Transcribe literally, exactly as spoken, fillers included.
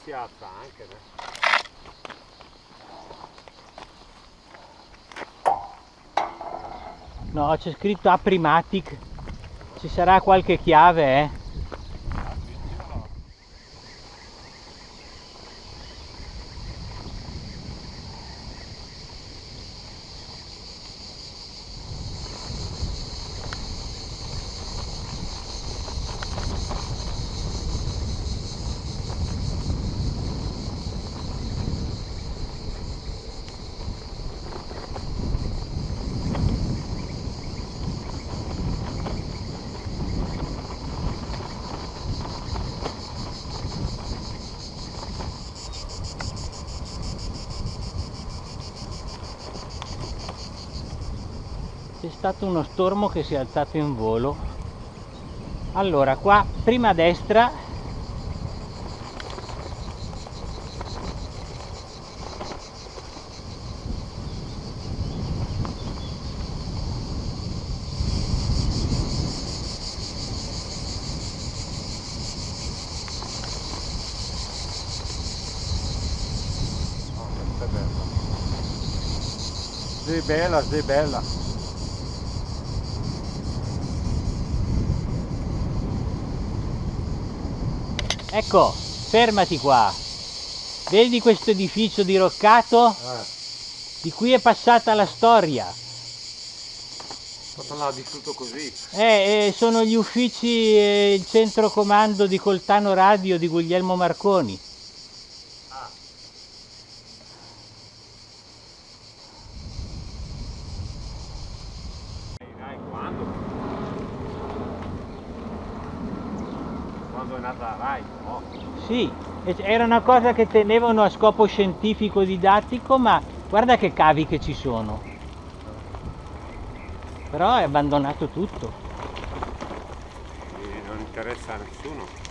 si alza anche, né? No, c'è scritto Aprimatic. Ci sarà qualche chiave, eh? C'è stato uno stormo che si è alzato in volo. Allora, qua prima a destra Sei bella, sei bella. ecco, fermati qua. Vedi questo edificio diroccato? Eh. Di cui è passata la storia. Non l'ha vissuto così. Eh, eh, sono gli uffici e il centro comando di Coltano Radio di Guglielmo Marconi. Ah. Dai, quando? Quando è nata la Rai, no? Sì, era una cosa che tenevano a scopo scientifico didattico, ma guarda che cavi che ci sono. Però è abbandonato tutto. E non interessa a nessuno.